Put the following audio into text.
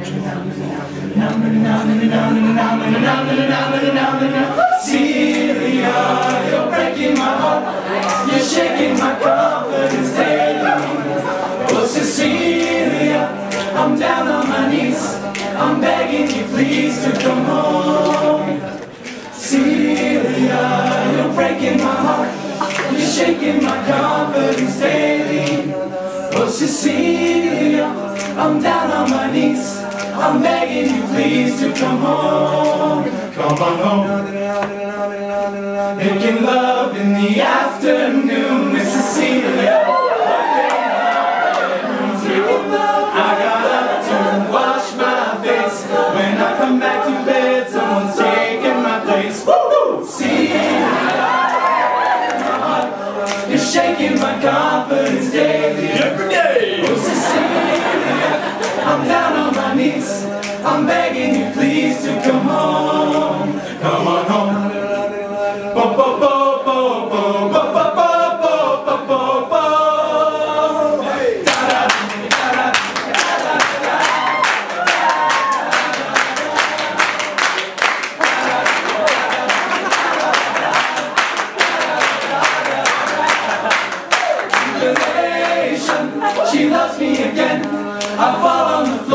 Celia, you're breaking my heart. You're shaking my confidence daily. Oh, Cecilia, I'm down on my knees. I'm begging you please to come home. Celia, you're breaking my heart. You're shaking my confidence daily. Oh, Cecilia, I'm down on my knees. I'm begging you please to come home. Come on home. Making love in the afternoon, Miss Cecilia. I got up to wash my face. When I come back to bed, someone's taking my place. Woo! Celia, you're shaking my confidence daily. Every day. Oh, Cecilia, I'm down on my knees. I'm begging you please to come home. Come on home. Bo bo bo bo bo bo bo bo bo bo bo. She loves me again. I fall on the floor.